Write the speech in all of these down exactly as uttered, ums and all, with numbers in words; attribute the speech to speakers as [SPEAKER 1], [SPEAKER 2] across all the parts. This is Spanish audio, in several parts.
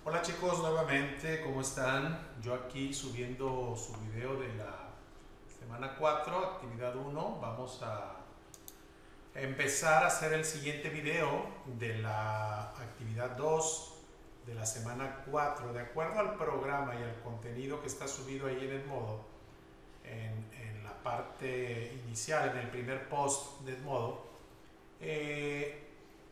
[SPEAKER 1] Hola chicos, nuevamente, ¿cómo están? Yo aquí subiendo su video de la semana cuatro, actividad uno. Vamos a empezar a hacer el siguiente video de la actividad dos de la semana cuatro. De acuerdo al programa y al contenido que está subido ahí en Edmodo, en, en la parte inicial, en el primer post de Edmodo, eh,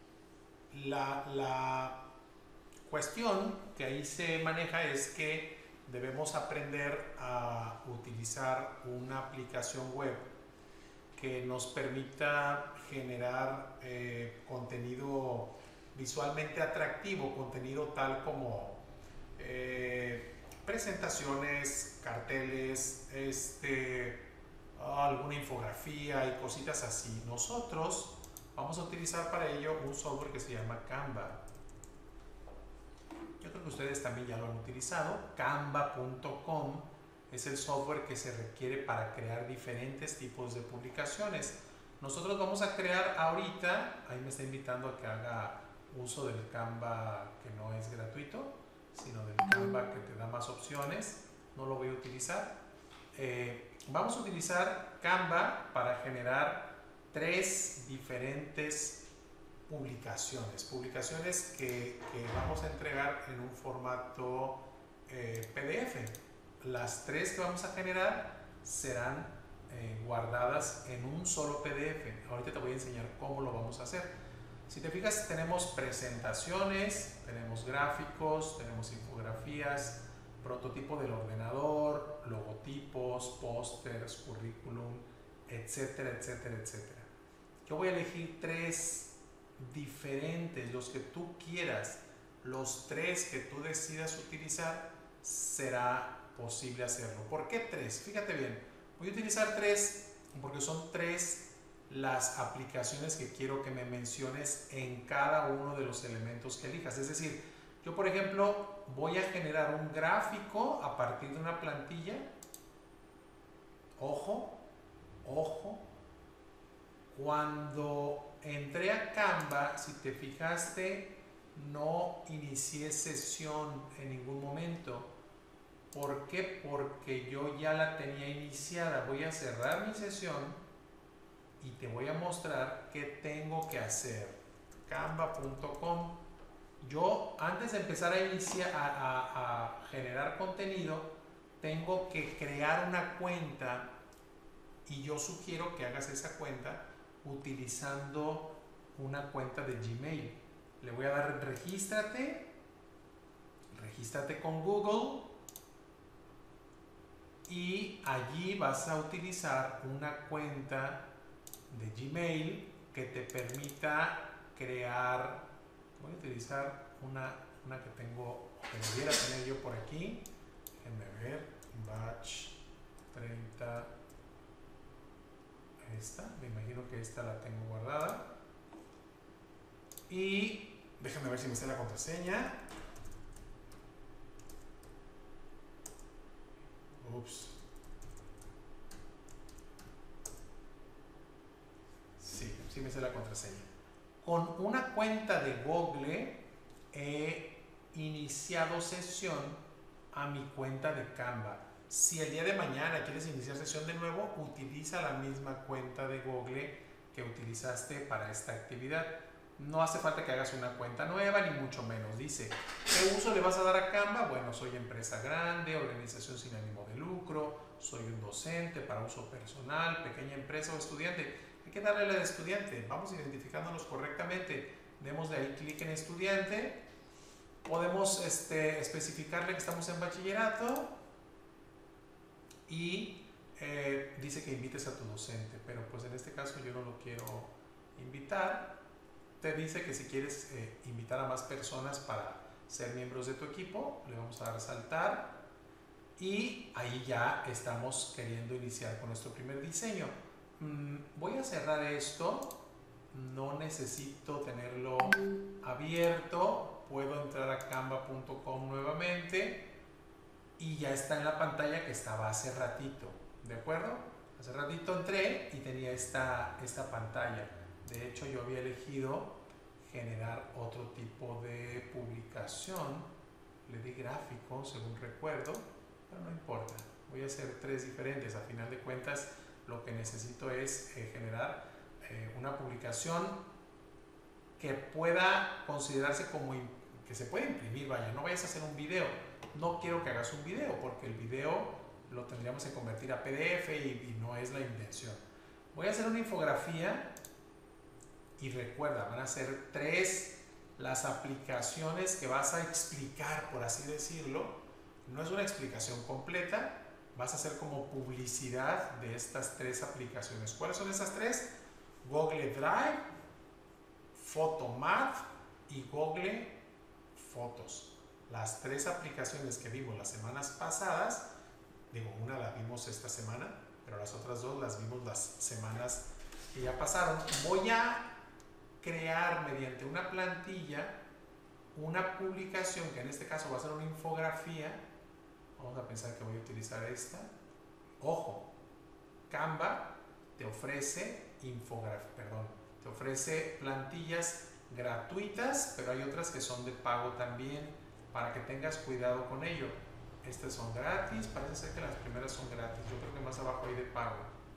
[SPEAKER 1] la, la cuestión que ahí se maneja es que debemos aprender a utilizar una aplicación web que nos permita generar eh, contenido visualmente atractivo, contenido tal como eh, presentaciones, carteles, este, alguna infografía y cositas así. Nosotros vamos a utilizar para ello un software que se llama Canva. Yo creo que ustedes también ya lo han utilizado. Canva punto com es el software que se requiere para crear diferentes tipos de publicaciones. Nosotros vamos a crear ahorita, ahí me está invitando a que haga uso del Canva que no es gratuito, sino del Canva que te da más opciones. No lo voy a utilizar. Eh, vamos a utilizar Canva para generar tres diferentes publicaciones, publicaciones que, que vamos a entregar en un formato eh, P D F. Las tres que vamos a generar serán eh, guardadas en un solo P D F. Ahorita te voy a enseñar cómo lo vamos a hacer. Si te fijas, tenemos presentaciones, tenemos gráficos, tenemos infografías, prototipo del ordenador, logotipos, pósters, currículum, etcétera, etcétera, etcétera. Yo voy a elegir tres diferentes, los que tú quieras, los tres que tú decidas utilizar, será posible hacerlo. ¿Por qué tres? Fíjate bien, voy a utilizar tres porque son tres las aplicaciones que quiero que me menciones en cada uno de los elementos que elijas. Es decir, yo por ejemplo voy a generar un gráfico a partir de una plantilla. Ojo, ojo, cuando entré a Canva, si te fijaste, no inicié sesión en ningún momento. ¿Por qué? Porque yo ya la tenía iniciada. Voy a cerrar mi sesión y te voy a mostrar qué tengo que hacer. Canva punto com. Yo, antes de empezar a, iniciar, a, a, a generar contenido, tengo que crear una cuenta y yo sugiero que hagas esa cuenta utilizando una cuenta de Gmail. Le voy a dar regístrate, regístrate con Google y allí vas a utilizar una cuenta de Gmail que te permita crear. Voy a utilizar una, una que tengo, que debiera tener yo por aquí. Déjenme ver, batch treinta. Esta, me imagino que esta la tengo guardada. Y déjame ver si me sale la contraseña. Ups. Sí, sí me sale la contraseña. Con una cuenta de Google he iniciado sesión a mi cuenta de Canva. Si el día de mañana quieres iniciar sesión de nuevo, utiliza la misma cuenta de Google que utilizaste para esta actividad. No hace falta que hagas una cuenta nueva, ni mucho menos. Dice, ¿qué uso le vas a dar a Canva? Bueno, soy empresa grande, organización sin ánimo de lucro, soy un docente para uso personal, pequeña empresa o estudiante. Hay que darle la de estudiante. Vamos identificándonos correctamente. Demos de ahí clic en estudiante. Podemos este, especificarle que estamos en bachillerato. Y eh, dice que invites a tu docente, pero pues en este caso yo no lo quiero invitar. Te dice que si quieres eh, invitar a más personas para ser miembros de tu equipo, le vamos a dar a saltar y ahí ya estamos queriendo iniciar con nuestro primer diseño. Mm, voy a cerrar esto, no necesito tenerlo abierto, puedo entrar a canva punto com nuevamente y ya está en la pantalla que estaba hace ratito, ¿de acuerdo? Hace ratito entré y tenía esta, esta pantalla. De hecho, yo había elegido generar otro tipo de publicación le di gráfico, según recuerdo, pero no importa. Voy a hacer tres diferentes. A final de cuentas, lo que necesito es eh, generar eh, una publicación que pueda considerarse como que se puede imprimir. Vaya, no vayas a hacer un video. No quiero que hagas un video porque el video lo tendríamos que convertir a P D F y, y no es la intención. Voy a hacer una infografía y recuerda, van a ser tres las aplicaciones que vas a explicar, por así decirlo. No es una explicación completa, vas a hacer como publicidad de estas tres aplicaciones. ¿Cuáles son esas tres? Google Drive, Photomat y Google Fotos. Las tres aplicaciones que vimos las semanas pasadas, digo, una la vimos esta semana, pero las otras dos las vimos las semanas que ya pasaron. Voy a crear mediante una plantilla una publicación que en este caso va a ser una infografía. Vamos a pensar que voy a utilizar esta. Ojo, Canva te ofrece infografía, perdón, te ofrece plantillas gratuitas, pero hay otras que son de pago también, para que tengas cuidado con ello. Estas son gratis, parece ser que las primeras son gratis, yo creo que más abajo hay de pago.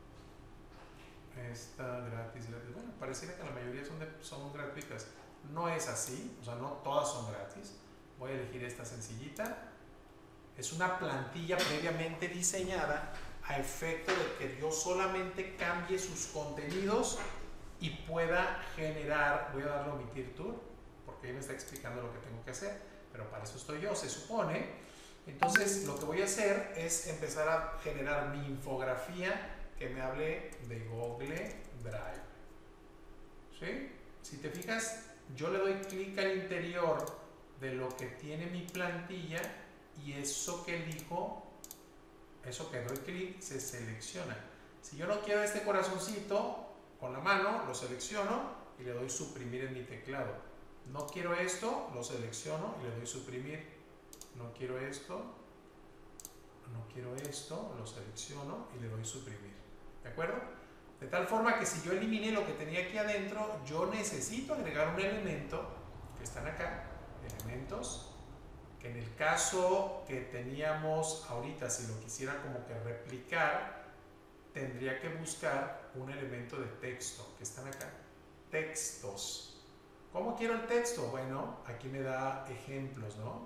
[SPEAKER 1] Esta gratis, gratis. Bueno, pareciera que la mayoría son, de, son gratuitas. No es así, o sea, no todas son gratis. Voy a elegir esta sencillita. Es una plantilla previamente diseñada a efecto de que yo solamente cambie sus contenidos y pueda generar. Voy a darle a omitir tour porque ahí me está explicando lo que tengo que hacer, pero para eso estoy yo, se supone. Entonces lo que voy a hacer es empezar a generar mi infografía que me hable de Google Drive. ¿Sí? Si te fijas, yo le doy clic al interior de lo que tiene mi plantilla y eso que elijo, eso que doy clic, se selecciona. Si yo no quiero este corazoncito, con la mano lo selecciono y le doy suprimir en mi teclado. No quiero esto, lo selecciono y le doy suprimir. No quiero esto, no quiero esto, lo selecciono y le doy suprimir. ¿De acuerdo? De tal forma que si yo eliminé lo que tenía aquí adentro, yo necesito agregar un elemento, que están acá, elementos, que en el caso que teníamos ahorita, si lo quisiera como que replicar, tendría que buscar un elemento de texto, que están acá, textos. ¿Cómo quiero el texto? Bueno, aquí me da ejemplos, ¿no?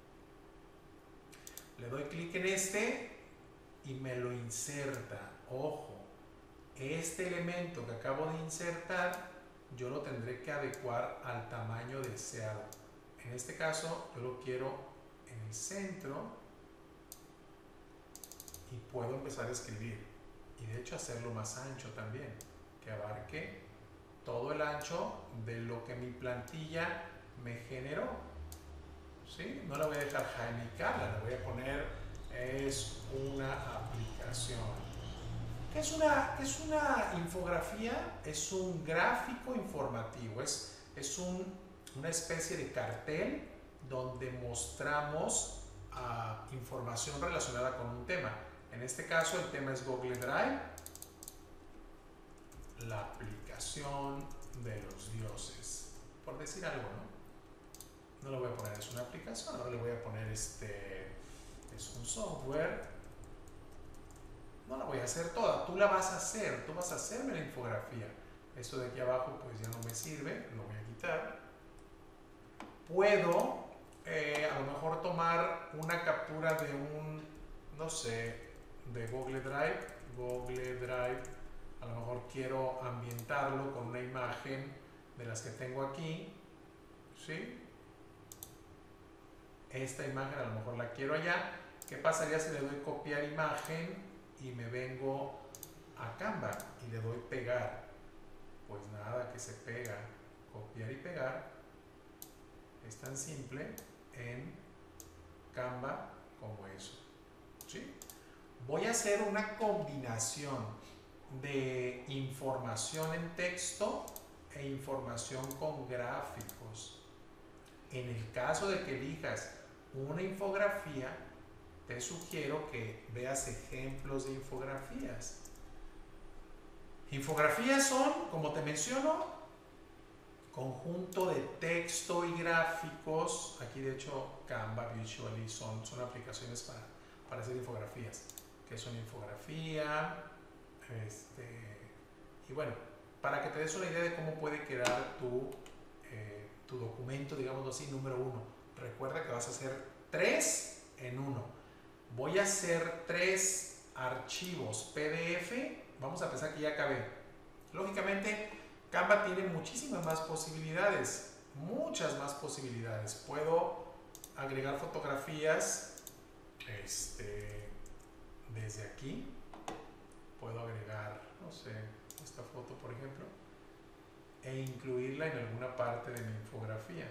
[SPEAKER 1] Le doy clic en este y me lo inserta. Ojo, este elemento que acabo de insertar, yo lo tendré que adecuar al tamaño deseado. En este caso, yo lo quiero en el centro y puedo empezar a escribir. Y de hecho hacerlo más ancho también, que abarque todo el ancho de lo que mi plantilla me generó. ¿Sí? No la voy a dejar jainicada, la voy a poner, es una aplicación. ¿Qué es una, qué es una infografía? Es un gráfico informativo, es, es un, una especie de cartel donde mostramos uh, información relacionada con un tema. En este caso el tema es Google Drive, la aplicación de los dioses, por decir algo, ¿no? No le voy a poner es una aplicación, ahora le voy a poner este, es un software. No la voy a hacer toda, tú la vas a hacer, tú vas a hacerme la infografía. Esto de aquí abajo pues ya no me sirve, lo voy a quitar. Puedo eh, a lo mejor tomar una captura de un, no sé, de Google Drive, Google Drive, a lo mejor quiero ambientarlo con una imagen de las que tengo aquí, ¿sí? Esta imagen a lo mejor la quiero allá. ¿Qué pasaría si le doy copiar imagen y me vengo a Canva y le doy pegar? Pues nada, que se pega, copiar y pegar. Es tan simple en Canva como eso, ¿sí? Voy a hacer una combinación de información en texto e información con gráficos. En el caso de que elijas una infografía, te sugiero que veas ejemplos de infografías. Infografías son, como te menciono, conjunto de texto y gráficos. Aquí de hecho Canva, Visually son, son aplicaciones para, para hacer infografías. ¿Qué es una infografía? Este, y bueno, para que te des una idea de cómo puede quedar tu, eh, tu documento, digámoslo así, número uno. Recuerda que vas a hacer tres en uno. Voy a hacer tres archivos P D F. Vamos a pensar que ya acabé. Lógicamente, Canva tiene muchísimas más posibilidades, muchas más posibilidades. Puedo agregar fotografías este, desde aquí. Puedo agregar, no sé, esta foto por ejemplo, e incluirla en alguna parte de mi infografía.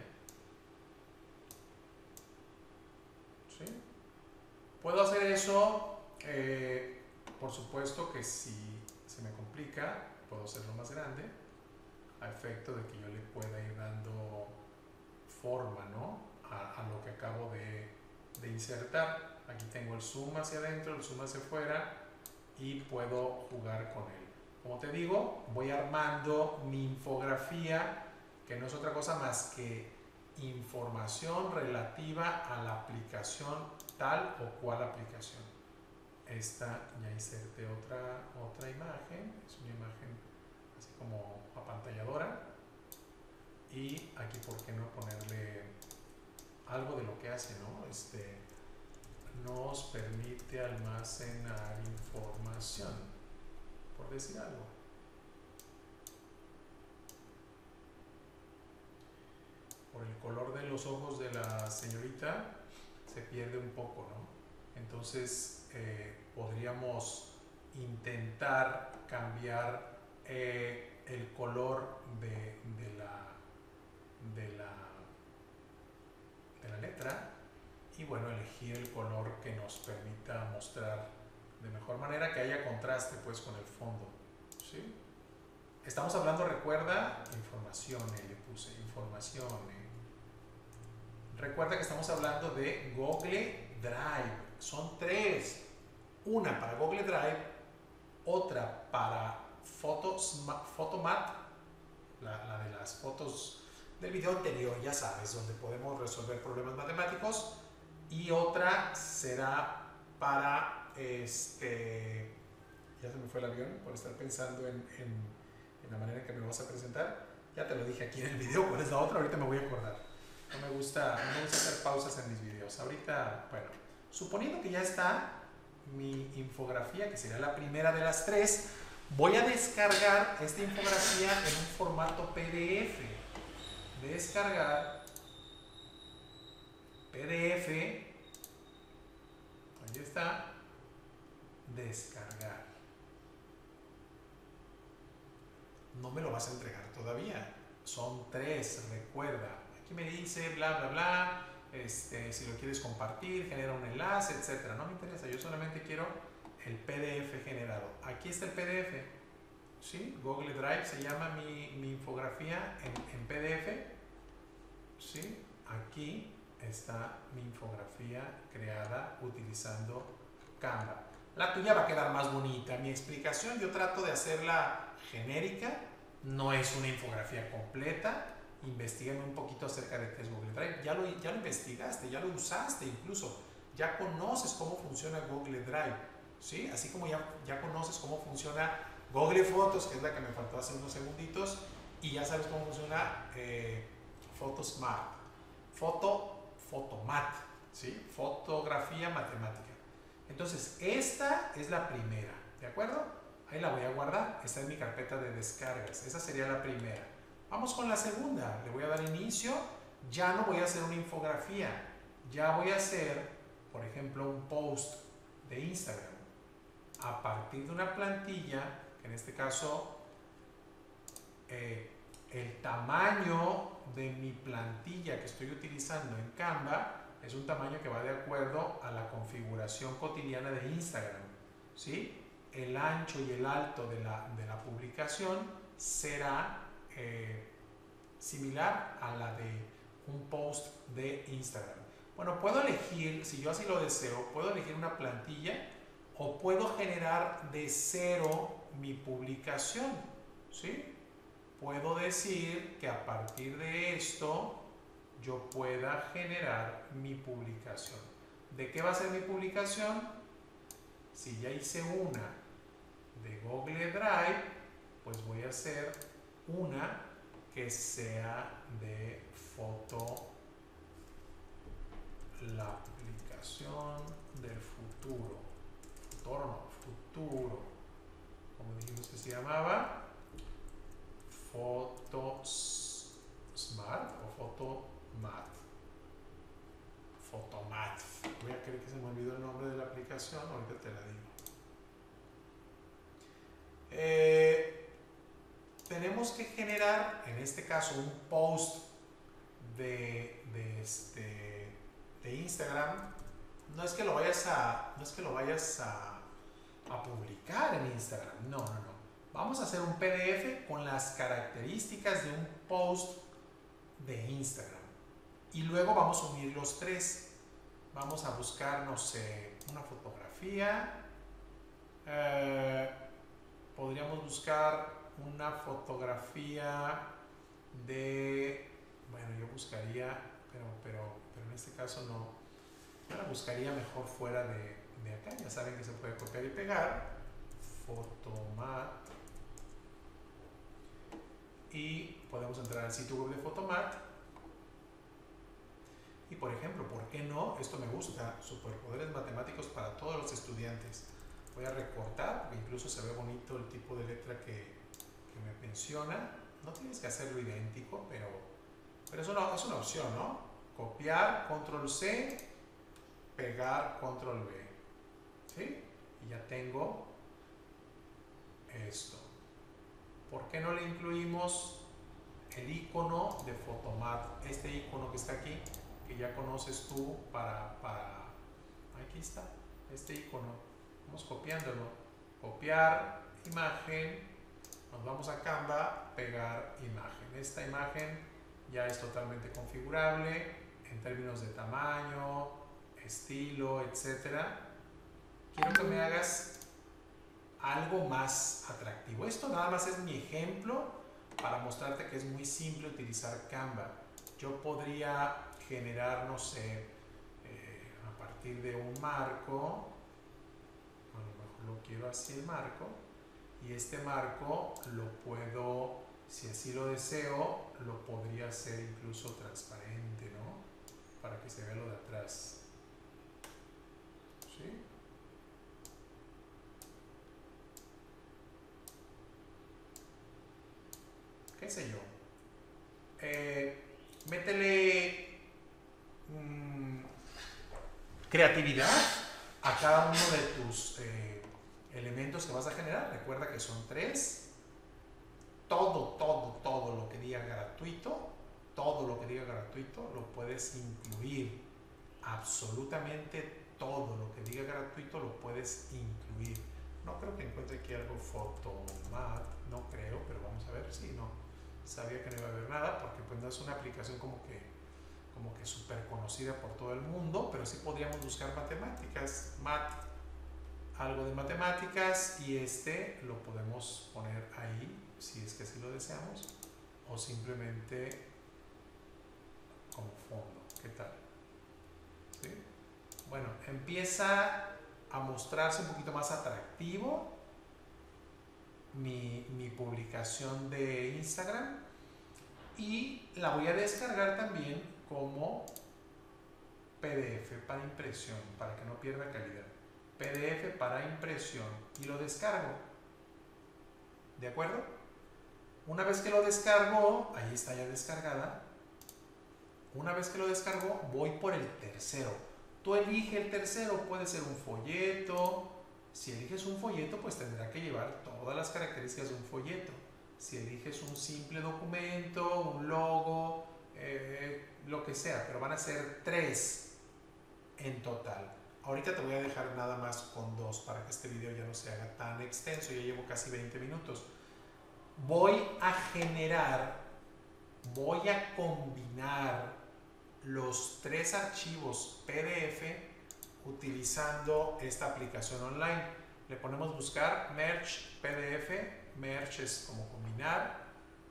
[SPEAKER 1] ¿Sí? Puedo hacer eso, eh, por supuesto que si se me complica, puedo hacerlo más grande, a efecto de que yo le pueda ir dando forma, ¿no? a, a lo que acabo de, de insertar. Aquí tengo el zoom hacia adentro, el zoom hacia afuera y puedo jugar con él. Como te digo, voy armando mi infografía, que no es otra cosa más que información relativa a la aplicación, tal o cual aplicación. Esta ya inserté otra, otra imagen, es una imagen así como apantalladora. Y aquí, ¿por qué no ponerle algo de lo que hace, ¿no? Este, nos permite almacenar información, por decir algo. Por el color de los ojos de la señorita se pierde un poco, ¿no? Entonces eh, podríamos intentar cambiar eh, el color de, de, la, de, la, de la letra y bueno, elegir el color que nos permita mostrar de mejor manera, que haya contraste pues con el fondo, ¿sí? Estamos hablando, recuerda, información, eh, le puse información. Eh. Recuerda que estamos hablando de Google Drive. Son tres. Una para Google Drive, otra para Photos, Photomat, la, la de las fotos del video anterior, ya sabes, donde podemos resolver problemas matemáticos. Y otra será para, este, ya se me fue el avión por estar pensando en, en, en la manera en que me vas a presentar. Ya te lo dije aquí en el video, ¿cuál es la otra? Ahorita me voy a acordar. No me gusta, no me gusta hacer pausas en mis videos. Ahorita, bueno, suponiendo que ya está mi infografía, que sería la primera de las tres, voy a descargar esta infografía en un formato P D F. Descargar P D F, ahí está, descargar. No me lo vas a entregar todavía, son tres, recuerda. Aquí me dice bla bla bla, este, si lo quieres compartir, genera un enlace, etcétera. No me interesa, yo solamente quiero el P D F generado. Aquí está el P D F, ¿sí? Google Drive se llama mi, mi infografía en, en P D F, ¿sí? Aquí está mi infografía creada utilizando Canva. La tuya va a quedar más bonita. Mi explicación yo trato de hacerla genérica, no es una infografía completa. Investígame un poquito acerca de qué es Google Drive. Ya lo, ya lo investigaste, ya lo usaste incluso, ya conoces cómo funciona Google Drive, ¿sí? Así como ya, ya conoces cómo funciona Google Fotos, que es la que me faltó hace unos segunditos, y ya sabes cómo funciona eh, Photosmart, Foto Photomat, ¿sí? Fotografía matemática. Entonces, esta es la primera, ¿de acuerdo? Ahí la voy a guardar, está en mi carpeta de descargas, esa sería la primera. Vamos con la segunda, le voy a dar inicio, ya no voy a hacer una infografía, ya voy a hacer, por ejemplo, un post de Instagram, a partir de una plantilla, que en este caso, eh, el tamaño de mi plantilla que estoy utilizando en Canva es un tamaño que va de acuerdo a la configuración cotidiana de Instagram, ¿sí? El ancho y el alto de la, de la publicación será eh, similar a la de un post de Instagram. Bueno, puedo elegir, si yo así lo deseo, puedo elegir una plantilla o puedo generar de cero mi publicación, ¿sí? puedo decir que a partir de esto yo pueda generar mi publicación. ¿De qué va a ser mi publicación? Si ya hice una de Google Drive, pues voy a hacer una que sea de foto, la aplicación del futuro. Futuro no, futuro. Como dijimos que se llamaba, Foto Smart o Fotomat. Fotomat. Voy a creer que se me olvidó el nombre de la aplicación, ahorita te la digo. Eh, tenemos que generar, en este caso, un post de, de, este, de Instagram. No es que lo vayas a, no es que lo vayas a, a publicar en Instagram, no, no, no. Vamos a hacer un P D F con las características de un post de Instagram. Y luego vamos a unir los tres. Vamos a buscar, no sé, una fotografía. Eh, podríamos buscar una fotografía de... Bueno, yo buscaría, pero, pero, pero en este caso no. Yo la buscaría mejor fuera de, de acá. Ya saben que se puede copiar y pegar. Fotomat. Y podemos entrar al sitio web de Fotomat. Y por ejemplo, ¿por qué no? Esto me gusta, superpoderes matemáticos para todos los estudiantes. Voy a recortar, porque incluso se ve bonito el tipo de letra que, que me menciona. No tienes que hacerlo idéntico, pero, pero es, una, es una opción, ¿no? Copiar, control C, pegar, control V. ¿Sí? Y ya tengo esto. ¿Por qué no le incluimos el icono de Fotomat? Este icono que está aquí, que ya conoces tú para, para... Aquí está, este icono. Vamos copiándolo. Copiar imagen. Nos vamos a Canva, pegar imagen. Esta imagen ya es totalmente configurable en términos de tamaño, estilo, etcétera. Quiero que me hagas algo más atractivo. Esto nada más es mi ejemplo para mostrarte que es muy simple utilizar Canva. Yo podría generar, no sé, eh, a partir de un marco, a lo mejor lo quiero así el marco, y este marco lo puedo, si así lo deseo, lo podría hacer incluso transparente, ¿no? Para que se vea lo de atrás. ¿Sí? ¿Qué sé yo? Eh, métele mmm, creatividad a cada uno de tus eh, elementos que vas a generar. Recuerda que son tres. Todo, todo, todo lo que diga gratuito, todo lo que diga gratuito lo puedes incluir. Absolutamente todo lo que diga gratuito lo puedes incluir. No creo que encuentre aquí algo Fotomat, no creo, pero vamos a ver si sí, no. Sabía que no iba a haber nada porque pues no es una aplicación como que como que súper conocida por todo el mundo, pero sí podríamos buscar matemáticas, mat, algo de matemáticas, y este lo podemos poner ahí si es que así lo deseamos, o simplemente como fondo. ¿Qué tal? ¿Sí? Bueno, empieza a mostrarse un poquito más atractivo Mi, mi publicación de Instagram, y la voy a descargar también como P D F para impresión, para que no pierda calidad. P D F para impresión, y lo descargo. ¿De acuerdo? Una vez que lo descargo, ahí está ya descargada. Una vez que lo descargo, voy por el tercero. Tú elige el tercero, puede ser un folleto. Si eliges un folleto, pues tendrá que llevar todas las características de un folleto. Si eliges un simple documento, un logo, eh, lo que sea, pero van a ser tres en total. Ahorita te voy a dejar nada más con dos para que este video ya no se haga tan extenso. Ya llevo casi veinte minutos. Voy a generar, voy a combinar los tres archivos P D F utilizando esta aplicación online. Le ponemos buscar Merge P D F. Merge es como combinar.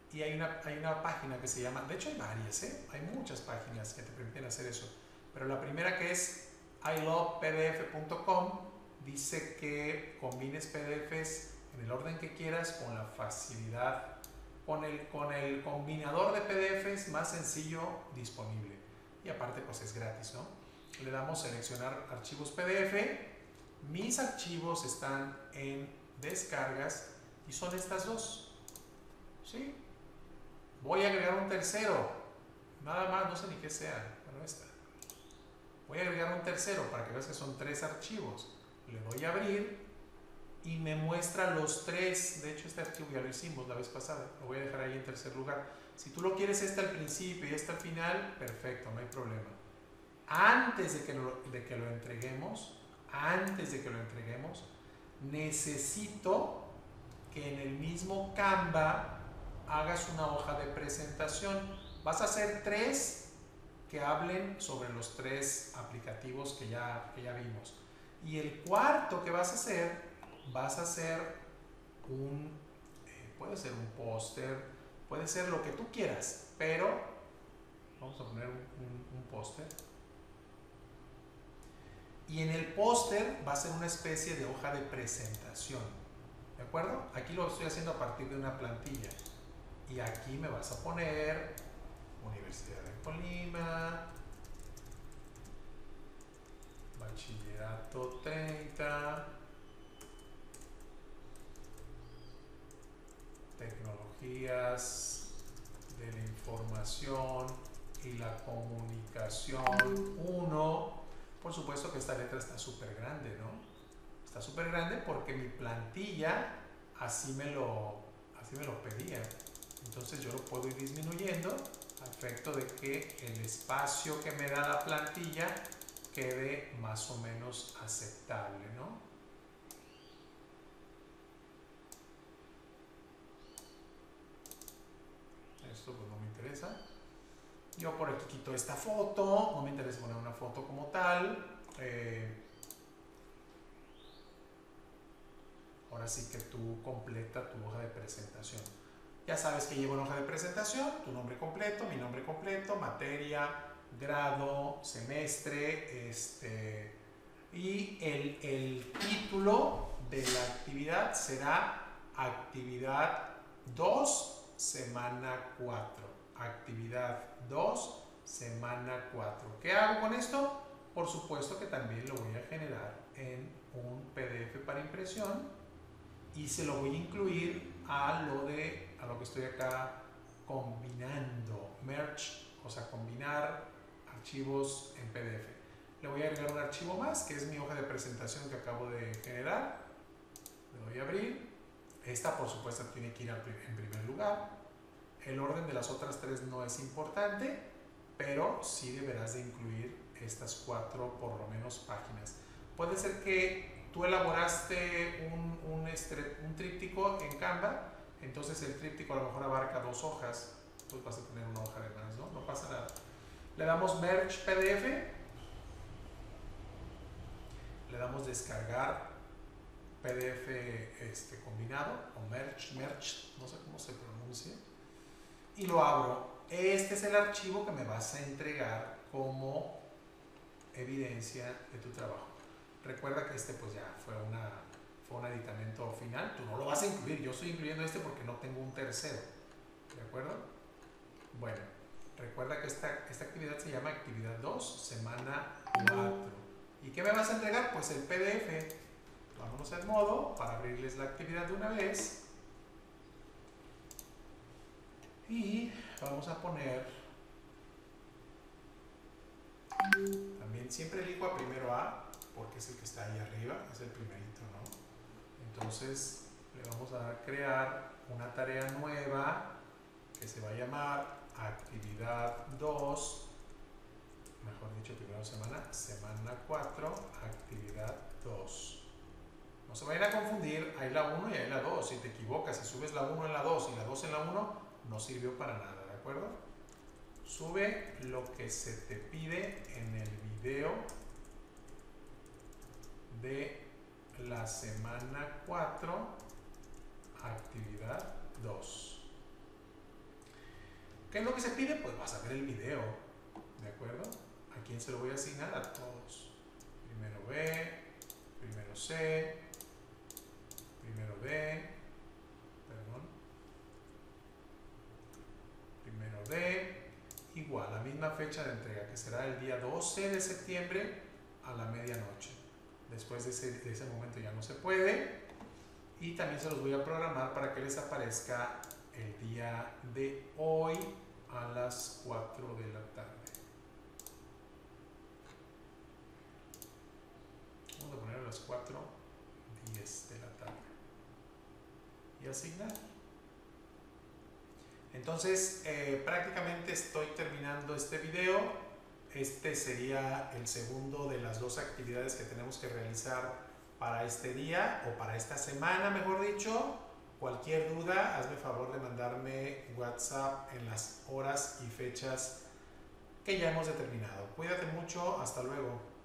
[SPEAKER 1] y hay una, hay una página que se llama, de hecho hay varias, ¿eh? Hay muchas páginas que te permiten hacer eso, pero la primera, que es i love p d f punto com, dice que combines P D Fs en el orden que quieras con la facilidad, con el, con el combinador de P D Fs más sencillo disponible, y aparte pues es gratis, ¿no? Le damos seleccionar archivos P D F. Mis archivos están en descargas y son estas dos, ¿sí? Voy a agregar un tercero, nada más, no sé ni qué sea, bueno, esta. Voy a agregar un tercero para que veas que son tres archivos. Le doy a abrir y me muestra los tres. De hecho, este archivo ya lo hicimos la vez pasada, lo voy a dejar ahí en tercer lugar. Si tú lo quieres este al principio y este al final, perfecto, no hay problema. Antes de que lo, de que lo entreguemos, antes de que lo entreguemos, necesito que en el mismo Canva hagas una hoja de presentación. Vas a hacer tres que hablen sobre los tres aplicativos que ya, que ya vimos. Y el cuarto que vas a hacer, vas a hacer un, eh, puede ser un póster, puede ser lo que tú quieras, pero vamos a poner un, un, un póster. Y en el póster va a ser una especie de hoja de presentación, ¿de acuerdo? Aquí lo estoy haciendo a partir de una plantilla. Y aquí me vas a poner Universidad de Colima, Bachillerato treinta, Tecnologías de la Información y la Comunicación uno. Por supuesto que esta letra está súper grande, ¿no? Está súper grande porque mi plantilla así me lo, así me lo pedía. Entonces yo lo puedo ir disminuyendo a efecto de que el espacio que me da la plantilla quede más o menos aceptable, ¿no? Esto pues no me interesa. Yo por aquí quito esta foto, no me interesa poner una foto como tal. Eh, ahora sí que tú completa tu hoja de presentación. Ya sabes que llevo una hoja de presentación, tu nombre completo, mi nombre completo, materia, grado, semestre, este, y el, el título de la actividad será actividad dos, semana cuatro. Actividad dos, semana cuatro. ¿Qué hago con esto? Por supuesto que también lo voy a generar en un P D F para impresión y se lo voy a incluir a lo, de, a lo que estoy acá combinando. Merge, o sea, combinar archivos en P D F. Le voy a agregar un archivo más, que es mi hoja de presentación que acabo de generar. Le doy a abrir. Esta, por supuesto, tiene que ir en primer lugar. El orden de las otras tres no es importante, pero sí deberás de incluir estas cuatro, por lo menos, páginas. Puede ser que tú elaboraste un, un, este, un tríptico en Canva, entonces el tríptico a lo mejor abarca dos hojas, pues vas a tener una hoja de más, ¿no? No pasa nada. Le damos Merge P D F, le damos Descargar P D F este, combinado, o Merge, Merge, no sé cómo se pronuncia, y lo abro. Este es el archivo que me vas a entregar como evidencia de tu trabajo. Recuerda que este pues ya fue, una, fue un aditamento final, tú no lo vas a incluir, yo estoy incluyendo este porque no tengo un tercero, ¿de acuerdo? Bueno, recuerda que esta, esta actividad se llama actividad dos, semana cuatro. ¿Y qué me vas a entregar? Pues el P D F. Vámonos al modo para abrirles la actividad de una vez. Y vamos a poner, también siempre elijo a primero A, porque es el que está ahí arriba, es el primerito, ¿no? Entonces le vamos a crear una tarea nueva que se va a llamar actividad dos, mejor dicho, primero semana, semana cuatro, actividad dos. No se vayan a confundir, hay la uno y hay la dos. Si te equivocas, si subes la uno en la dos y la dos en la uno, no sirvió para nada, ¿de acuerdo? Sube lo que se te pide en el video de la semana cuatro, actividad dos. ¿Qué es lo que se pide? Pues vas a ver el video, ¿de acuerdo? ¿A quién se lo voy a asignar? A todos. Primero B, primero C, primero D, perdón, primero D, igual, la misma fecha de entrega, que será el día doce de septiembre a la medianoche. Después de ese, de ese momento ya no se puede. Y también se los voy a programar para que les aparezca el día de hoy a las cuatro de la tarde. Vamos a poner a las cuatro diez de la tarde. Y asignar. Entonces, eh, prácticamente estoy terminando este video. Este sería el segundo de las dos actividades que tenemos que realizar para este día o para esta semana, mejor dicho. Cualquier duda, hazme favor de mandarme WhatsApp en las horas y fechas que ya hemos determinado. Cuídate mucho, hasta luego.